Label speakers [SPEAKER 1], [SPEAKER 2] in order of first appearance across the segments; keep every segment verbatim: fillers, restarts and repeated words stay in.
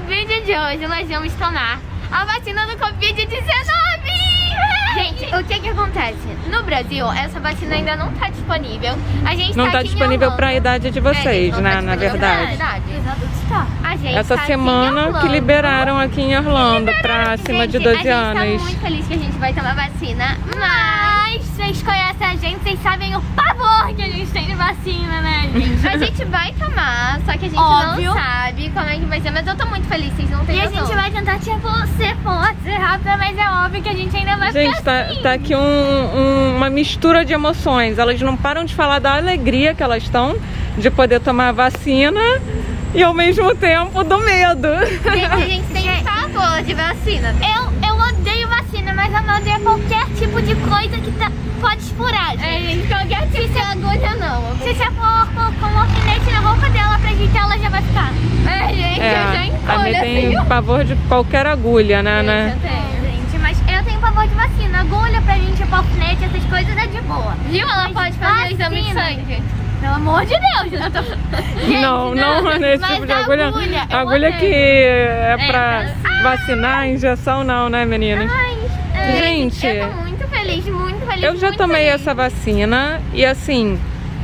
[SPEAKER 1] vídeo de hoje nós vamos tomar a vacina do Covid dezenove! Gente, o que que acontece? No Brasil, essa vacina ainda não tá disponível. A gente
[SPEAKER 2] não
[SPEAKER 1] tá,
[SPEAKER 2] tá disponível para a idade de vocês,
[SPEAKER 1] é,
[SPEAKER 2] né?
[SPEAKER 1] tá
[SPEAKER 2] Na verdade.
[SPEAKER 1] Tá. A gente
[SPEAKER 2] Essa
[SPEAKER 1] tá
[SPEAKER 2] semana que liberaram aqui em Orlando para acima
[SPEAKER 1] gente,
[SPEAKER 2] de doze
[SPEAKER 1] a
[SPEAKER 2] anos.
[SPEAKER 1] A gente tá muito feliz que a gente vai tomar vacina, mas vocês conhecem a gente, vocês sabem o pavor que a gente tem de vacina, né, gente? A gente vai tomar, só que a gente Óbvio. não sabe como é que vai ser, mas eu tô muito feliz, vocês não têm
[SPEAKER 3] E
[SPEAKER 1] noção.
[SPEAKER 3] a gente vai tentar, tipo, ser forte, ser rápida, mas é óbvio que a gente ainda vai
[SPEAKER 2] Gente,
[SPEAKER 3] ficar
[SPEAKER 2] tá,
[SPEAKER 3] assim.
[SPEAKER 2] tá aqui um, um, uma mistura de emoções. Elas não param de falar da alegria que elas estão de poder tomar a vacina e ao mesmo tempo do medo.
[SPEAKER 1] Gente, a gente tem pavor de vacina.
[SPEAKER 3] Eu, eu odeio vacina, mas eu não odeio qualquer tipo de coisa que tá, pode furar, gente.
[SPEAKER 1] É, gente, qualquer tipo de agulha não.
[SPEAKER 3] Se você for com um alfinete na roupa dela pra gente, ela já vai ficar.
[SPEAKER 1] É, gente,
[SPEAKER 2] É,
[SPEAKER 1] eu já
[SPEAKER 2] a Mi
[SPEAKER 1] encolho
[SPEAKER 2] tem
[SPEAKER 1] assim.
[SPEAKER 2] pavor de qualquer agulha, né? né?
[SPEAKER 1] Eu tenho.
[SPEAKER 3] É, gente, mas eu tenho pavor de vacina. Agulha pra gente, alfinete, essas coisas é de boa.
[SPEAKER 1] Viu? Ela pode fazer o exame de sangue.
[SPEAKER 3] Pelo amor de Deus, eu tô... Gente,
[SPEAKER 2] não, não, não nesse
[SPEAKER 3] mas
[SPEAKER 2] tipo de
[SPEAKER 3] a
[SPEAKER 2] agulha.
[SPEAKER 3] agulha, eu
[SPEAKER 2] Agulha
[SPEAKER 3] odeio.
[SPEAKER 2] que é pra
[SPEAKER 1] pra-
[SPEAKER 2] vacinar, injeção não, né, meninas?
[SPEAKER 1] Ai,
[SPEAKER 2] Gente,
[SPEAKER 1] eu tô muito feliz, muito feliz.
[SPEAKER 2] Eu já
[SPEAKER 1] muito
[SPEAKER 2] tomei
[SPEAKER 1] feliz.
[SPEAKER 2] essa vacina e assim,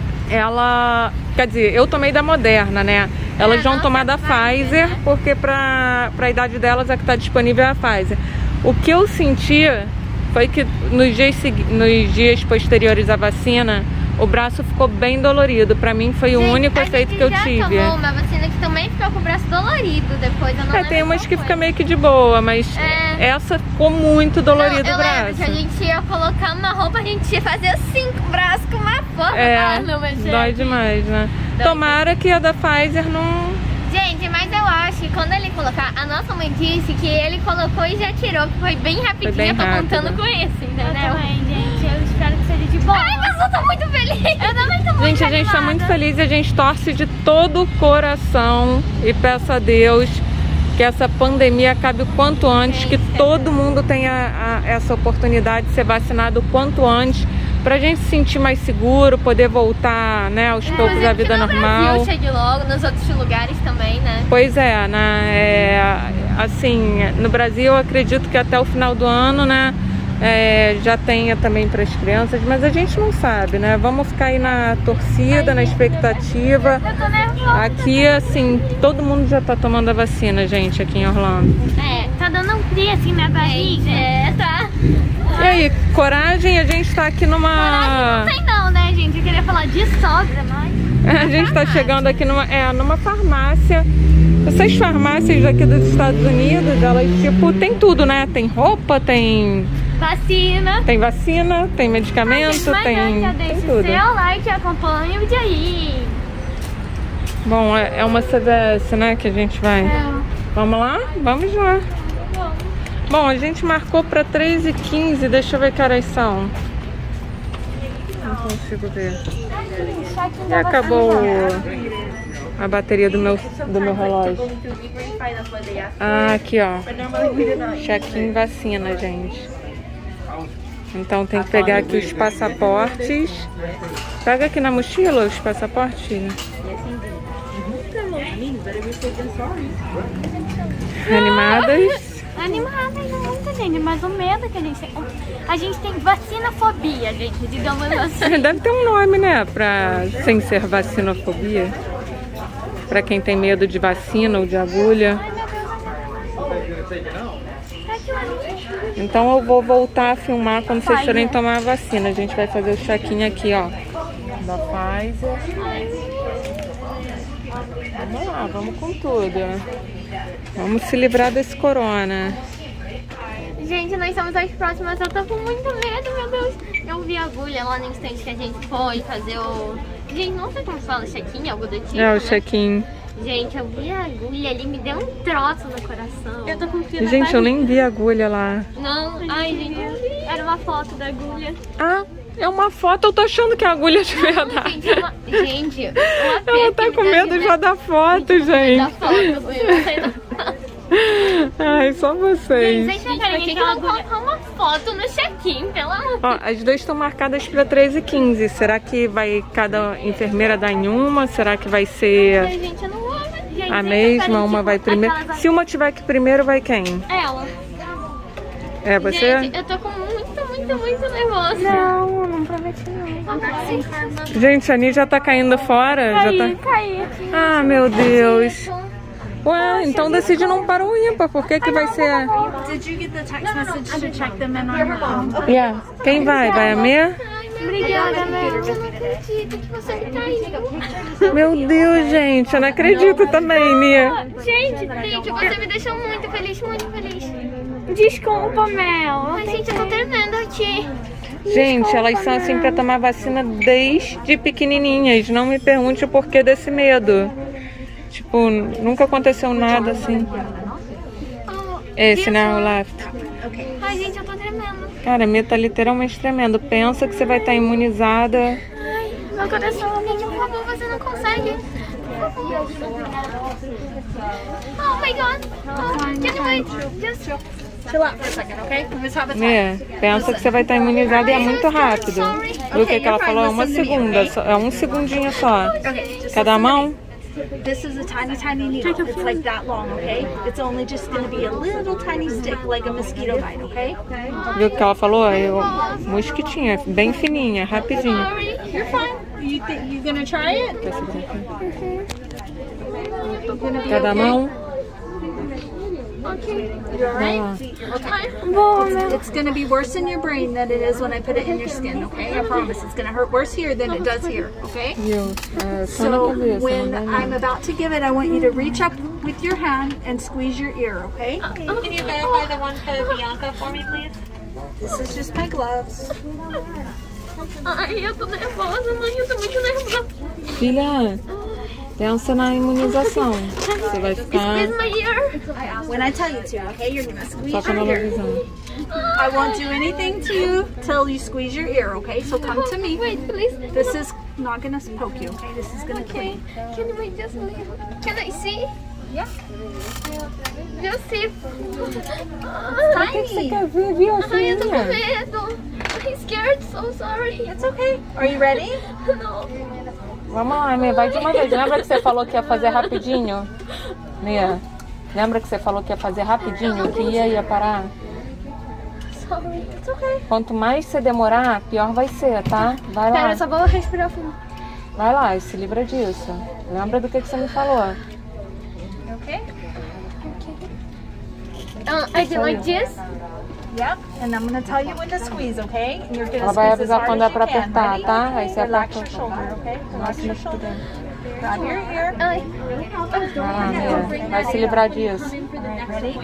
[SPEAKER 2] ela... Quer dizer, eu tomei da Moderna, né? Elas
[SPEAKER 1] É,
[SPEAKER 2] vão
[SPEAKER 1] nossa,
[SPEAKER 2] tomar da
[SPEAKER 1] Pfizer,
[SPEAKER 2] Pfizer,
[SPEAKER 1] né?
[SPEAKER 2] porque pra, pra idade delas a que tá disponível é a Pfizer. O que eu senti foi que nos dias, segui- nos dias posteriores à vacina, o braço ficou bem dolorido. Pra mim foi o
[SPEAKER 1] Gente,
[SPEAKER 2] único
[SPEAKER 1] a
[SPEAKER 2] efeito
[SPEAKER 1] gente
[SPEAKER 2] que eu
[SPEAKER 1] já
[SPEAKER 2] tive.
[SPEAKER 1] tomou uma vacina que também ficou com o braço dolorido depois, eu não
[SPEAKER 2] É,
[SPEAKER 1] lembro
[SPEAKER 2] tem umas
[SPEAKER 1] qual
[SPEAKER 2] que
[SPEAKER 1] foi.
[SPEAKER 2] fica meio que de boa, mas
[SPEAKER 1] É.
[SPEAKER 2] essa ficou muito dolorido
[SPEAKER 1] Não,
[SPEAKER 2] o
[SPEAKER 1] eu lembro
[SPEAKER 2] braço.
[SPEAKER 1] que a gente ia colocar uma roupa, a gente ia fazer assim com o braço com uma forma.
[SPEAKER 2] É,
[SPEAKER 1] Ah, não, mas
[SPEAKER 2] dói
[SPEAKER 1] gente.
[SPEAKER 2] demais, né?
[SPEAKER 1] Dói.
[SPEAKER 2] Tomara que a da Pfizer não...
[SPEAKER 1] Gente, mas eu acho que quando ele colocar, a nossa mãe disse que ele colocou e já tirou, que foi bem rapidinho,
[SPEAKER 2] bem
[SPEAKER 1] eu tô
[SPEAKER 2] rápido.
[SPEAKER 1] contando com esse,
[SPEAKER 3] Eu
[SPEAKER 1] entendeu?
[SPEAKER 3] também, gente. Eu espero que seja de boa.
[SPEAKER 1] Ai, mas eu tô muito feliz!
[SPEAKER 3] Eu também tô muito
[SPEAKER 2] Gente, a gente tá
[SPEAKER 3] animada.
[SPEAKER 2] muito feliz e a gente torce de todo o coração e peço a Deus que essa pandemia acabe o quanto antes, que todo mundo tenha a- essa oportunidade de ser vacinado o quanto antes, pra gente se sentir mais seguro, poder voltar, né, aos poucos à vida
[SPEAKER 1] no
[SPEAKER 2] normal.
[SPEAKER 1] Brasil chegue logo, nos outros lugares também, né?
[SPEAKER 2] Pois é, né? É, assim, no Brasil eu acredito que até o final do ano, né, é, já tenha também para as crianças, mas a gente não sabe, né? Vamos ficar aí na torcida, na expectativa.
[SPEAKER 3] Eu tô nervosa.
[SPEAKER 2] Aqui, assim, todo mundo já tá tomando a vacina, gente, aqui em Orlando.
[SPEAKER 1] É,
[SPEAKER 3] Tá dando um frio assim na barriga.
[SPEAKER 1] é, tá.
[SPEAKER 2] E aí, coragem, a gente tá aqui numa...
[SPEAKER 3] Não tem não, né, gente? Eu queria falar de sogra, mas...
[SPEAKER 2] A gente tá chegando aqui numa, é, numa farmácia. Essas farmácias daqui dos Estados Unidos, elas, tipo, tem tudo, né? Tem roupa, tem...
[SPEAKER 3] Vacina.
[SPEAKER 2] Tem vacina, tem medicamento,
[SPEAKER 3] Mas
[SPEAKER 2] tem,
[SPEAKER 3] antes, já
[SPEAKER 2] tem
[SPEAKER 3] deixa
[SPEAKER 2] tudo.
[SPEAKER 3] seu like, acompanha o vídeo aí.
[SPEAKER 2] Bom, é é uma C V S, né, que a gente vai.
[SPEAKER 3] É.
[SPEAKER 2] Vamos lá? Vamos lá. Bom, a gente marcou para três e quinze, deixa eu ver que horas são. Não consigo ver. E acabou a bateria do meu, do meu relógio. Ah, aqui ó. Check-in vacina, gente. Então tem que pegar aqui os passaportes. Pega aqui na mochila os passaportes. Animadas.
[SPEAKER 3] Animada muito, gente, mas o medo que a gente tem... A gente tem vacinofobia, gente, digamos assim.
[SPEAKER 2] Deve ter um nome, né? Pra, sem ser vacinofobia. Pra quem tem medo de vacina ou de agulha. Então eu vou voltar a filmar quando vocês forem tomar a vacina. A gente vai fazer o check-in aqui, ó. Da Pfizer. Vamos lá, vamos com tudo. Vamos se livrar desse corona.
[SPEAKER 1] Gente, nós somos as próximas, eu tô com muito medo, meu Deus. Eu vi a agulha lá no instante que a gente foi fazer o... Gente, não sei como fala, check-in, algo do tipo,
[SPEAKER 2] É o
[SPEAKER 1] né?
[SPEAKER 2] check-in.
[SPEAKER 1] Gente, eu vi a agulha ali, me deu um troço no coração.
[SPEAKER 3] Eu tô com frio na
[SPEAKER 2] Gente, eu
[SPEAKER 3] barriga.
[SPEAKER 2] nem vi a agulha lá.
[SPEAKER 1] Não, ai, gente, eu vi.
[SPEAKER 3] Era uma foto da agulha.
[SPEAKER 2] Ah, é uma foto, eu tô achando que é agulha de verdade.
[SPEAKER 1] Gente, é uma... gente, uma
[SPEAKER 2] Ela tá com medo já da foto,
[SPEAKER 1] da
[SPEAKER 2] gente.
[SPEAKER 1] foto, eu não sei não.
[SPEAKER 2] Ai, só vocês.
[SPEAKER 1] Gente, por que que eu vou colocar uma foto no check-in, pelo amor?
[SPEAKER 2] Ó, as duas estão marcadas para três e quinze. Será que vai cada enfermeira dar em uma? Será que vai
[SPEAKER 1] Ai,
[SPEAKER 2] ser...
[SPEAKER 1] gente, eu não vou, né?
[SPEAKER 3] Gente,
[SPEAKER 2] a mesma,
[SPEAKER 3] tipo,
[SPEAKER 2] uma vai primeiro.
[SPEAKER 3] aquelas-
[SPEAKER 2] Se uma tiver que primeiro, vai quem?
[SPEAKER 3] Ela.
[SPEAKER 2] É você?
[SPEAKER 1] Gente, eu tô com muito, muito, muito nervosa.
[SPEAKER 3] Não, não prometi não.
[SPEAKER 2] Gente, a Ani já tá caindo fora.
[SPEAKER 3] Caí,
[SPEAKER 2] Já tá...
[SPEAKER 3] caí.
[SPEAKER 2] Ah, meu Deus. Ué, então decide não para o ímpar. Por que que vai ser...
[SPEAKER 4] Did you get the text message to check them in on your phone?
[SPEAKER 2] Yeah. Quem vai? Vai a Mê?
[SPEAKER 1] Obrigada, Mel. Eu não acredito que você me traiu.
[SPEAKER 2] Meu Deus, gente. Eu não acredito também, Mia.
[SPEAKER 3] Gente,
[SPEAKER 1] Nick, você me deixou muito feliz, muito feliz.
[SPEAKER 3] desculpa, Mel.
[SPEAKER 1] Ai, gente, eu tô tremendo aqui.
[SPEAKER 2] Gente, elas são assim pra tomar vacina desde pequenininhas. Não me pergunte o porquê desse medo. Tipo, nunca aconteceu nada assim. Esse, né? O left.
[SPEAKER 1] Ai, gente, eu tô tremendo.
[SPEAKER 2] Cara, a Mia tá literalmente tremendo. Pensa que você vai estar imunizada.
[SPEAKER 1] Ai, meu coração, Nick, por favor, você não consegue. Por favor. Oh my god. Oh, can you wait? Just...
[SPEAKER 4] Chill out for a second, okay? Let's have a talk.
[SPEAKER 2] Mia, pensa que você vai estar imunizada e é muito rápido. Viu o que que ela falou? É uma segunda, só- é um segundinho só.
[SPEAKER 4] Okay, just
[SPEAKER 2] Cada mão?
[SPEAKER 4] this is a tiny, tiny needle. It's like that long, okay? It's only just gonna be a little tiny stick, like a mosquito bite, okay?
[SPEAKER 2] Viu o que ela falou? Eu, mosquitinha, bem fininha, rapidinho.
[SPEAKER 1] Sorry.
[SPEAKER 4] You're fine. You think you gonna try it?
[SPEAKER 2] Cada mão?
[SPEAKER 1] Ok.
[SPEAKER 4] You alright?
[SPEAKER 1] Ai,
[SPEAKER 3] Boa, Mel.
[SPEAKER 4] It's gonna be worse in your brain than it is when I put it in your skin, okay? I promise. It's gonna hurt worse here than it does here, okay?
[SPEAKER 2] Viu? É, só na
[SPEAKER 4] So
[SPEAKER 2] cabeça,
[SPEAKER 4] when
[SPEAKER 2] não vai
[SPEAKER 4] I'm
[SPEAKER 2] não.
[SPEAKER 4] about to give it, I want you to reach up with your hand and squeeze your ear, okay?
[SPEAKER 5] Can you verify the one for Bianca for me, please?
[SPEAKER 4] This is just my gloves.
[SPEAKER 1] ai, eu tô nervosa, mãe, eu tô muito nervosa.
[SPEAKER 2] Filha, pensa na imunização. Você vai ficar
[SPEAKER 1] Squeeze my ear.
[SPEAKER 4] When I tell you to, okay? You're gonna squeeze
[SPEAKER 2] só com a
[SPEAKER 4] your ear.
[SPEAKER 2] televisão.
[SPEAKER 4] I won't do anything to you till you squeeze your ear, okay? So come to me.
[SPEAKER 1] Wait, please.
[SPEAKER 4] This is not gonna poke you, okay? This is gonna
[SPEAKER 1] Okay.
[SPEAKER 4] clean.
[SPEAKER 1] Can you wait just a little? Can I see?
[SPEAKER 4] Yeah.
[SPEAKER 1] Just see.
[SPEAKER 2] O que que você quer ver, viu,
[SPEAKER 1] Ai, eu tô com
[SPEAKER 2] filhinha?
[SPEAKER 1] medo. I'm scared, so sorry.
[SPEAKER 4] It's okay. Are you ready?
[SPEAKER 1] No.
[SPEAKER 2] Vamos lá, Mia, vai de uma vez. Lembra que você falou que ia fazer rapidinho? Mia, lembra que você falou que ia fazer rapidinho, que ia ia parar?
[SPEAKER 1] Sorry. It's okay.
[SPEAKER 2] Quanto mais você demorar, pior vai ser, tá? Vai lá,
[SPEAKER 1] Pera, eu só vou respirar fundo.
[SPEAKER 2] vai lá, e se livra disso. Lembra do que, que você me falou?
[SPEAKER 4] Okay.
[SPEAKER 1] Uh, I do like this.
[SPEAKER 4] Yep. And I'm gonna tell you when to squeeze, okay? And you're gonna
[SPEAKER 2] Ela vai
[SPEAKER 4] squeeze as
[SPEAKER 2] avisar
[SPEAKER 4] hard
[SPEAKER 2] quando
[SPEAKER 4] as
[SPEAKER 2] é pra
[SPEAKER 4] you can.
[SPEAKER 2] apertar,
[SPEAKER 4] Ready?
[SPEAKER 2] tá? Aí você
[SPEAKER 4] Relax
[SPEAKER 2] aperta
[SPEAKER 4] your
[SPEAKER 2] o
[SPEAKER 4] shoulder, okay? Relax
[SPEAKER 2] máximo
[SPEAKER 4] your
[SPEAKER 2] que
[SPEAKER 4] shoulder.
[SPEAKER 2] puder.
[SPEAKER 4] Grab your ear.
[SPEAKER 1] Ai.
[SPEAKER 2] Vai lá, Mia, vai se livrar disso.
[SPEAKER 4] Ready?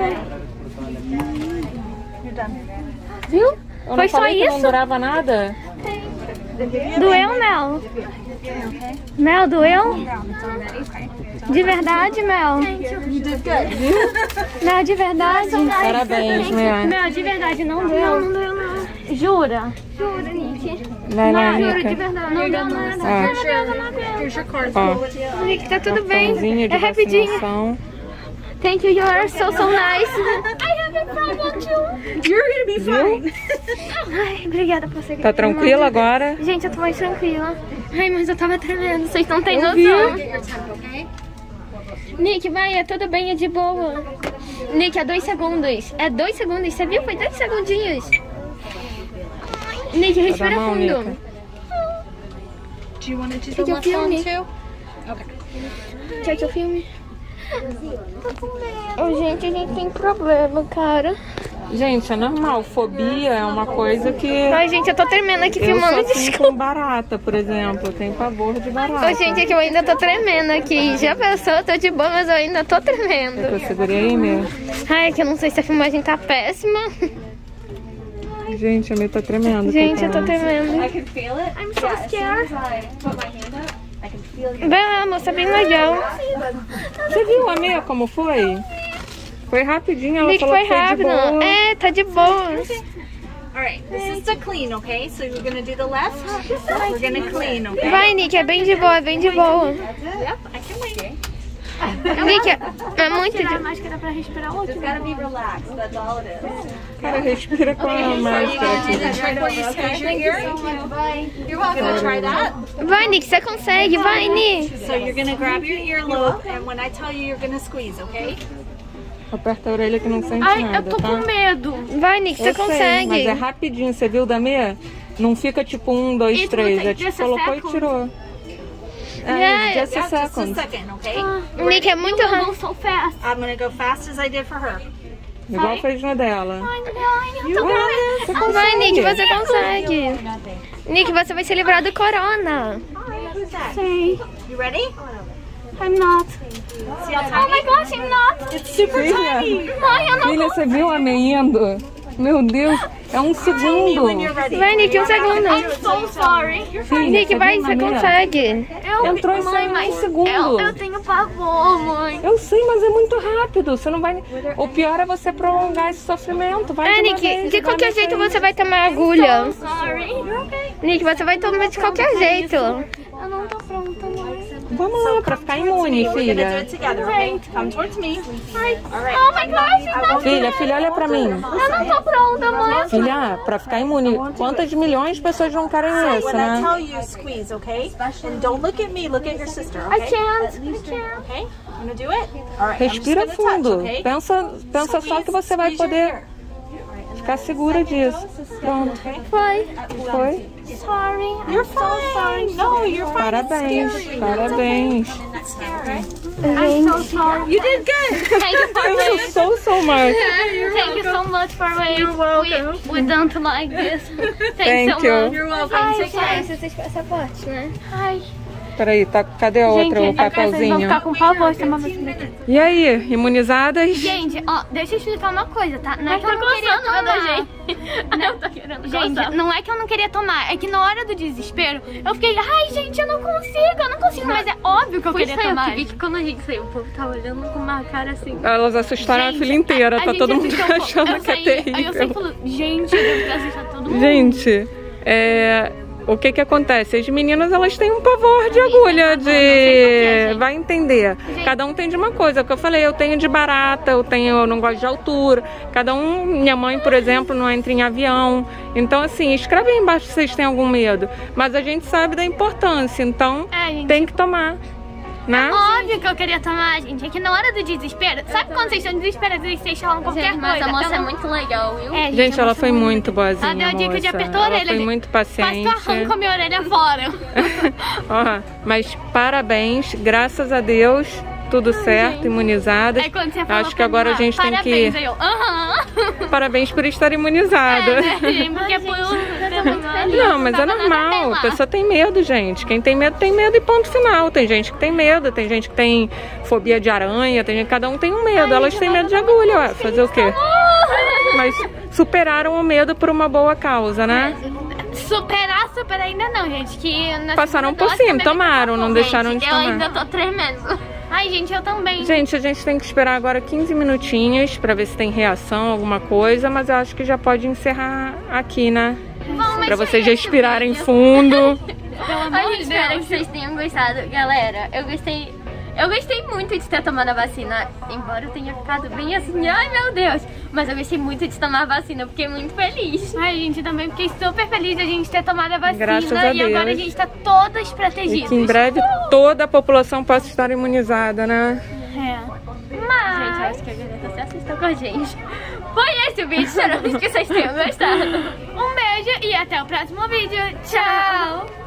[SPEAKER 4] You're done.
[SPEAKER 1] Viu?
[SPEAKER 2] Eu
[SPEAKER 1] Foi
[SPEAKER 2] não
[SPEAKER 1] só
[SPEAKER 2] falei que não
[SPEAKER 1] isso?
[SPEAKER 2] durava nada?
[SPEAKER 3] Doeu, Mel? Mel, doeu? De verdade, Mel?
[SPEAKER 4] You did good.
[SPEAKER 3] Mel, de verdade?
[SPEAKER 2] Parabéns, Mia.
[SPEAKER 3] Mel, de verdade, não deu?
[SPEAKER 1] Não deu, não.
[SPEAKER 3] Jura?
[SPEAKER 1] Juro, Nick.
[SPEAKER 2] Vai lá,
[SPEAKER 1] Juro, de
[SPEAKER 2] Nica.
[SPEAKER 1] verdade. Não deu nada.
[SPEAKER 2] Ó,
[SPEAKER 1] Não deu, não deu.
[SPEAKER 4] Here's your card.
[SPEAKER 2] ó,
[SPEAKER 1] Nick, tá tudo bem.
[SPEAKER 2] cartãozinho de
[SPEAKER 1] É rapidinho.
[SPEAKER 2] vacinação.
[SPEAKER 1] Thank you, you are so, so nice. I have a problem too.
[SPEAKER 4] You're gonna be fine.
[SPEAKER 1] Ai, obrigada por você.
[SPEAKER 2] Tá tranquila agora?
[SPEAKER 1] Gente, eu tô mais tranquila. Ai, mas eu tava tremendo, vocês não têm
[SPEAKER 2] Eu
[SPEAKER 1] noção.
[SPEAKER 2] vi.
[SPEAKER 1] Nick, vai, é tudo bem, é de boa. Nick, é dois segundos. É dois segundos, você viu? Foi dois segundinhos. Nick, respira
[SPEAKER 2] mão,
[SPEAKER 1] fundo.
[SPEAKER 2] Nica.
[SPEAKER 4] Do you want to do
[SPEAKER 1] Take
[SPEAKER 4] the
[SPEAKER 1] your
[SPEAKER 4] left
[SPEAKER 1] filme.
[SPEAKER 4] one too?
[SPEAKER 1] Check o filme. Oh, gente, a gente tem problema, cara.
[SPEAKER 2] Gente, é normal. Fobia é uma coisa que
[SPEAKER 1] Ai, gente, eu tô tremendo aqui
[SPEAKER 2] eu
[SPEAKER 1] filmando.
[SPEAKER 2] sou assim
[SPEAKER 1] Desculpa.
[SPEAKER 2] com barata, por exemplo. Eu tenho pavor de barata.
[SPEAKER 1] Ô, gente, é que eu ainda tô tremendo aqui. Já pensou? Eu tô de boa, mas eu ainda tô
[SPEAKER 2] Quer que
[SPEAKER 1] tremendo.
[SPEAKER 2] eu segurei aí, meu?
[SPEAKER 1] Ai, que eu não sei se a filmagem tá péssima.
[SPEAKER 2] Gente, a minha tá tremendo.
[SPEAKER 1] Gente, eu tô
[SPEAKER 2] coitada.
[SPEAKER 1] tremendo.
[SPEAKER 5] I can feel it.
[SPEAKER 1] I'm so scared.
[SPEAKER 5] I put my hand up. I can feel it.
[SPEAKER 1] Vai lá, moça, bem legal.
[SPEAKER 2] Você viu a minha como foi? Foi rapidinho, ela
[SPEAKER 1] Nick,
[SPEAKER 2] falou
[SPEAKER 1] foi
[SPEAKER 2] que foi de
[SPEAKER 1] rápido.
[SPEAKER 2] boa.
[SPEAKER 1] É, tá de boa.
[SPEAKER 4] Alright, this is the clean, okay? So we're gonna do the left. We're gonna clean, okay?
[SPEAKER 1] Vai, Nick, é bem de boa, é bem de boa.
[SPEAKER 4] Yep, I can wait.
[SPEAKER 1] Nick, é muito...
[SPEAKER 3] Tirar a máscara pra respirar outro.
[SPEAKER 5] Gotta be relaxed, that's all it is.
[SPEAKER 2] Cara, respira com a máscara aqui.
[SPEAKER 4] You're welcome to try that.
[SPEAKER 1] Vai, Nick, você consegue. Vai, Nick.
[SPEAKER 4] So you're gonna grab your earlobe, and when I tell you, you're gonna squeeze, okay?
[SPEAKER 2] Aperta a orelha que não sente
[SPEAKER 3] Ai,
[SPEAKER 2] nada,
[SPEAKER 3] eu tô
[SPEAKER 2] tá?
[SPEAKER 3] com medo.
[SPEAKER 1] Vai, Nick, você
[SPEAKER 2] Eu sei,
[SPEAKER 1] consegue.
[SPEAKER 2] mas é rapidinho, você viu da meia? Não fica tipo um, dois,
[SPEAKER 3] It
[SPEAKER 2] três.
[SPEAKER 3] will
[SPEAKER 2] É
[SPEAKER 3] take
[SPEAKER 2] tipo,
[SPEAKER 3] just a
[SPEAKER 2] colocou e
[SPEAKER 3] second.
[SPEAKER 2] tirou.
[SPEAKER 1] Yeah,
[SPEAKER 2] É, just a
[SPEAKER 4] Yeah, just a
[SPEAKER 2] second.
[SPEAKER 4] second, okay?
[SPEAKER 1] Nick, é muito
[SPEAKER 3] Eu
[SPEAKER 1] rápido.
[SPEAKER 3] vou so fast.
[SPEAKER 4] I'm gonna go fast as I did for her.
[SPEAKER 2] Igual fez na dela.
[SPEAKER 3] Ai, não, eu tô
[SPEAKER 2] Vai, você consegue.
[SPEAKER 1] Vai, Nick, você consegue. Nick, você vai se livrar do corona.
[SPEAKER 3] sei.
[SPEAKER 4] You ready?
[SPEAKER 3] I'm not.
[SPEAKER 4] See how
[SPEAKER 3] Oh my
[SPEAKER 4] tiny?
[SPEAKER 3] gosh, I'm not.
[SPEAKER 4] It's super
[SPEAKER 2] Filha,
[SPEAKER 4] tiny.
[SPEAKER 3] Mãe, eu não
[SPEAKER 2] filha, você viu a meia indo? Meu Deus, é um segundo.
[SPEAKER 4] When you're ready.
[SPEAKER 1] Vai, Nick, um segundo.
[SPEAKER 3] I'm so sorry.
[SPEAKER 2] Filha,
[SPEAKER 1] Nick,
[SPEAKER 2] você
[SPEAKER 1] vai,
[SPEAKER 2] viu na
[SPEAKER 1] você
[SPEAKER 2] meia?
[SPEAKER 1] consegue.
[SPEAKER 3] Eu,
[SPEAKER 2] Entrou e
[SPEAKER 3] mãe,
[SPEAKER 2] saiu em
[SPEAKER 3] mas
[SPEAKER 2] um segundo.
[SPEAKER 3] Eu, eu tenho pavor, mãe.
[SPEAKER 2] Eu sei, mas é muito rápido. Você não vai. O pior é você prolongar esse sofrimento. Vai
[SPEAKER 1] É,
[SPEAKER 2] de uma
[SPEAKER 1] Nick,
[SPEAKER 2] vez,
[SPEAKER 1] de
[SPEAKER 2] vai
[SPEAKER 1] qualquer
[SPEAKER 2] nessa
[SPEAKER 1] jeito
[SPEAKER 2] aí.
[SPEAKER 1] você vai tomar a agulha.
[SPEAKER 3] Sorry.
[SPEAKER 1] Nick, você vai tomar de qualquer jeito.
[SPEAKER 3] Eu não tô pronta, mãe.
[SPEAKER 2] Vamos lá, pra ficar imune,
[SPEAKER 4] We're gonna do
[SPEAKER 2] filha.
[SPEAKER 4] it together, okay? Come towards me. All right.
[SPEAKER 3] Oh my gosh, eu não,
[SPEAKER 2] Filha, filha, olha pra mim.
[SPEAKER 3] eu não tô pronta, mãe.
[SPEAKER 2] Filha, pra ficar imune, quantas milhões de pessoas não querem isso,
[SPEAKER 4] When I
[SPEAKER 2] né?
[SPEAKER 4] tell you, squeeze, okay? And don't look at me, look at your sister, okay?
[SPEAKER 3] I can't. I can't.
[SPEAKER 4] Okay? I'm gonna do it. All right. I'm just
[SPEAKER 2] Respira
[SPEAKER 4] gonna touch,
[SPEAKER 2] fundo.
[SPEAKER 4] okay?
[SPEAKER 2] Pensa, pensa só que você vai poder ficar segura disso. Pronto.
[SPEAKER 1] Foi.
[SPEAKER 2] Foi?
[SPEAKER 3] Sorry.
[SPEAKER 4] You're fine. No, you're fine.
[SPEAKER 2] Parabéns, parabéns.
[SPEAKER 3] I'm so sorry.
[SPEAKER 4] You did good.
[SPEAKER 3] Thank you for
[SPEAKER 2] Thank you
[SPEAKER 3] waiting.
[SPEAKER 2] so, so much.
[SPEAKER 3] Thank you so much for waiting. You're welcome. We, we don't like this. Thanks
[SPEAKER 2] Thank
[SPEAKER 3] so
[SPEAKER 2] you.
[SPEAKER 3] much.
[SPEAKER 4] You're welcome.
[SPEAKER 3] Ai,
[SPEAKER 4] Take care.
[SPEAKER 3] gente.
[SPEAKER 1] Esse passaporte, né?
[SPEAKER 3] Ai.
[SPEAKER 2] Peraí, tá, cadê a outra, o
[SPEAKER 3] Gente, vocês vão
[SPEAKER 2] papelzinho?
[SPEAKER 3] ficar com pavor de tomar vacina aqui.
[SPEAKER 2] E aí, imunizadas?
[SPEAKER 3] Gente, ó, deixa eu explicar uma coisa, tá? Não é que eu não queria tomar. Eu tô querendo gente, não é que eu não queria tomar, é que na hora do desespero eu fiquei, ai gente, eu não consigo, eu não consigo, mas é óbvio que eu queria tomar.
[SPEAKER 1] Eu vi que quando a gente saiu, o povo tá olhando com uma cara assim.
[SPEAKER 2] Elas assustaram
[SPEAKER 3] Gente,
[SPEAKER 2] a filha inteira,
[SPEAKER 3] a
[SPEAKER 2] tá
[SPEAKER 3] gente
[SPEAKER 2] todo mundo
[SPEAKER 3] assustou um pouco.
[SPEAKER 2] achando
[SPEAKER 3] Eu
[SPEAKER 2] que é
[SPEAKER 3] saí- Aí eu saí
[SPEAKER 2] terrível.
[SPEAKER 3] falando, gente, eu devo ter assustado todo mundo.
[SPEAKER 2] Gente, é, o que que acontece? As meninas, elas têm um pavor de agulha, de... Vai entender. Cada um tem de uma coisa. É o que eu falei, eu tenho de barata, eu tenho, eu não gosto de altura. Cada um, minha mãe, por exemplo, não entra em avião. Então, assim, escreve aí embaixo se vocês têm algum medo. Mas a gente sabe da importância, então
[SPEAKER 3] É, gente.
[SPEAKER 2] tem que tomar, né?
[SPEAKER 3] Óbvio que eu queria tomar, gente. É que na hora do desespero, sabe quando vocês estão desesperados e vocês falam qualquer
[SPEAKER 1] Gente, mas
[SPEAKER 3] coisa?
[SPEAKER 1] a moça
[SPEAKER 3] Ela-
[SPEAKER 1] é muito legal, viu?
[SPEAKER 3] É,
[SPEAKER 2] Gente,
[SPEAKER 3] a
[SPEAKER 2] ela
[SPEAKER 3] moça
[SPEAKER 2] foi
[SPEAKER 3] é
[SPEAKER 2] muito boazinha,
[SPEAKER 3] Ela deu a dica de
[SPEAKER 2] moça.
[SPEAKER 3] apertar a
[SPEAKER 2] Ela
[SPEAKER 3] orelha.
[SPEAKER 2] foi
[SPEAKER 3] gente.
[SPEAKER 2] muito
[SPEAKER 3] Quase
[SPEAKER 2] paciente.
[SPEAKER 3] que eu arranco a minha orelha fora.
[SPEAKER 2] Ó, mas parabéns, graças a Deus, tudo certo, imunizadas.
[SPEAKER 3] Aí quando você falou
[SPEAKER 2] Acho que
[SPEAKER 3] pra
[SPEAKER 2] agora
[SPEAKER 3] mim,
[SPEAKER 2] a gente tem
[SPEAKER 3] parabéns,
[SPEAKER 2] que...
[SPEAKER 3] aí eu, aham.
[SPEAKER 2] Parabéns por estar imunizada.
[SPEAKER 3] É, né, gente? Porque por
[SPEAKER 2] Não, mas é normal, a pessoa tem medo, gente. Quem tem medo, tem medo e ponto final. Tem gente que tem medo, tem gente que tem fobia de aranha, tem gente, cada um tem um medo. Elas têm medo de agulha, ué, fazer o quê? Mas superaram o medo por uma boa causa, né?
[SPEAKER 3] Superar, superar ainda não, gente. Que na
[SPEAKER 2] Passaram
[SPEAKER 3] segunda
[SPEAKER 2] por
[SPEAKER 3] dose
[SPEAKER 2] cima,
[SPEAKER 3] também
[SPEAKER 2] tomaram, não
[SPEAKER 3] acabou,
[SPEAKER 2] deixaram
[SPEAKER 3] gente.
[SPEAKER 2] de
[SPEAKER 3] Eu
[SPEAKER 2] tomar.
[SPEAKER 3] ainda tô tremendo. Ai, gente, eu também.
[SPEAKER 2] Gente, a gente tem que esperar agora quinze minutinhos pra ver se tem reação, alguma coisa, mas eu acho que já pode encerrar aqui, né?
[SPEAKER 3] Bom, mas
[SPEAKER 2] Pra vocês
[SPEAKER 3] foi
[SPEAKER 2] respirarem
[SPEAKER 3] isso,
[SPEAKER 2] fundo.
[SPEAKER 3] Pelo amor
[SPEAKER 1] Ai,
[SPEAKER 3] de
[SPEAKER 1] espero
[SPEAKER 3] Deus.
[SPEAKER 1] que vocês tenham gostado. Galera, eu gostei. Eu gostei muito de ter tomado a vacina. Embora eu tenha ficado bem assim, ai meu Deus. Mas eu gostei muito de tomar a vacina, fiquei muito feliz.
[SPEAKER 3] Ai, gente, também fiquei super feliz de a gente ter tomado a vacina.
[SPEAKER 2] Graças a
[SPEAKER 3] e agora a
[SPEAKER 2] Deus.
[SPEAKER 3] gente tá todas
[SPEAKER 2] E
[SPEAKER 3] protegidas.
[SPEAKER 2] que em breve toda a população possa estar imunizada, né?
[SPEAKER 3] É.
[SPEAKER 1] Gente,
[SPEAKER 3] Mas...
[SPEAKER 1] eu acho que a Violeta se assustou com a gente. Foi esse o vídeo, esperamos que vocês tenham gostado.
[SPEAKER 3] Um beijo e até o próximo vídeo. Tchau!